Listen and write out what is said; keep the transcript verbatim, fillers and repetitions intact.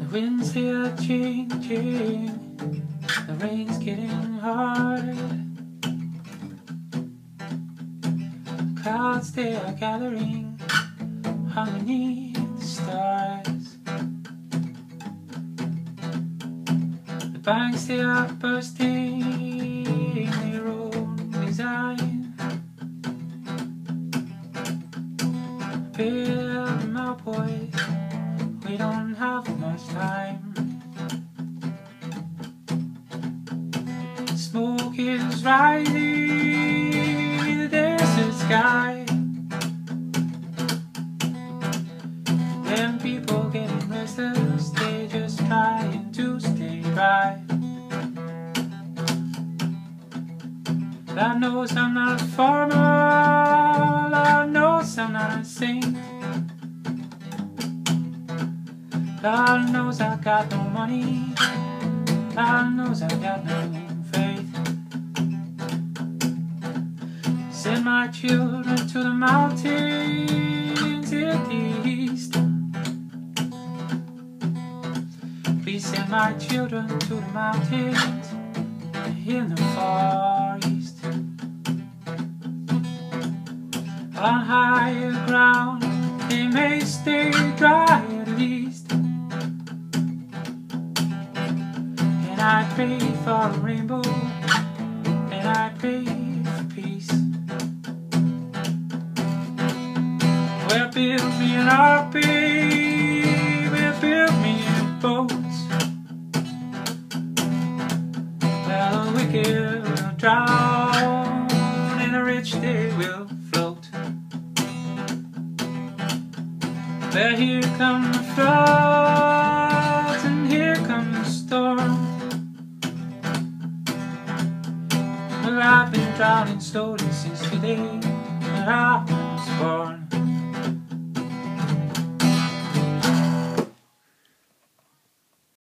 winds they are changing, the rain's getting hard, the clouds they are gathering underneath the stars, the banks they are bursting their own design. Build them out, boys, we don't have much time. Smoke is rising in the desert sky, and people getting restless, they just trying to stay right. Lord knows I'm not a farmer, Lord knows I'm not a saint, Lord knows I got no money, Lord knows I got no faith. Send my children to the mountains in the east. Please send my children to the mountains in the far east. On higher ground they may stay dry at least, and I pray for a rainbow, and I pray for peace. Well, build me an ark, babe, well, build me a boat. Well, the wicked will drown, and the rich they will float. Well, here come the floods, and here come the storm. Well, I've been drowning slowly since the day that I